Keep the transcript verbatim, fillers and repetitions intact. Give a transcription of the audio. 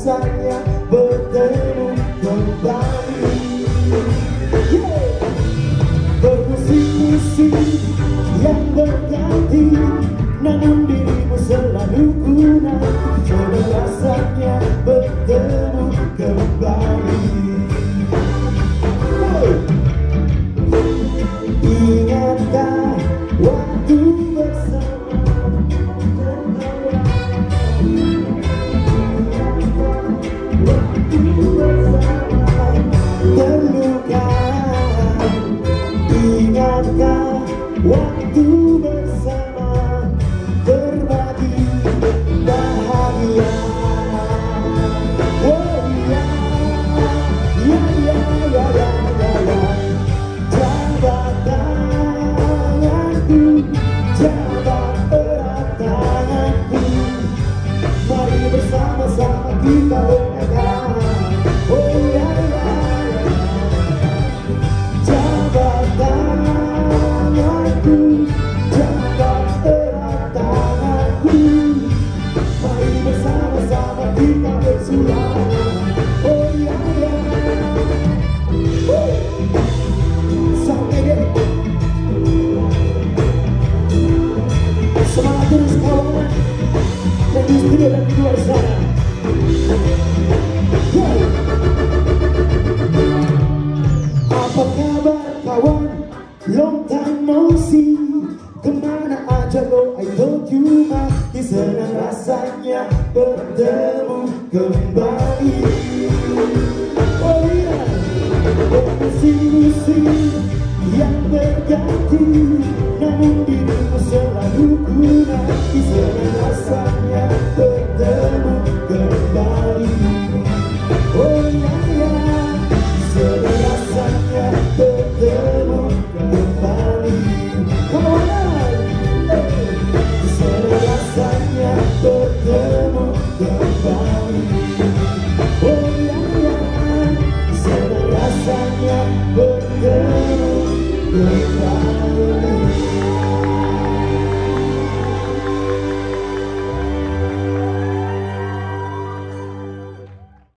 rasanya bertemu kembali. Yeah. Bermusik-musik yang berganti, namun dirimu selalu kuna. Coba rasanya bertemu kembali. Wow. Ingatkah waktu bersama tertawa, waktu bersama terluka. Ingatkah waktu bersama berbagi bahagia. Oh ya, ya ya ya ya ya ya. Jabat tanganku, jabat erat tanganku, mari bersama-sama kita berpegang. Oh ya ya ya. Jabat tanganku, jabat erat tanganku, mari bersama-sama kita bersuara. Oh ya ya. Woo. Sampai deh. Semangat terus kawan, dan di studio dan di luar sana. Yeah. Apa kabar kawan? Long time no see. Kemana aja lo? I told you mati senang rasanya bertemu kembali. Oh iya, musik-musik yang berganti, namun dirimu selalu kuna. Senang rasanya bertemu kembali. Oh iya ya, senang rasanya bertemu kembali. Kawan, senang rasanya bertemu kembali. Oh iya ya, senang rasanya bertemu kembali.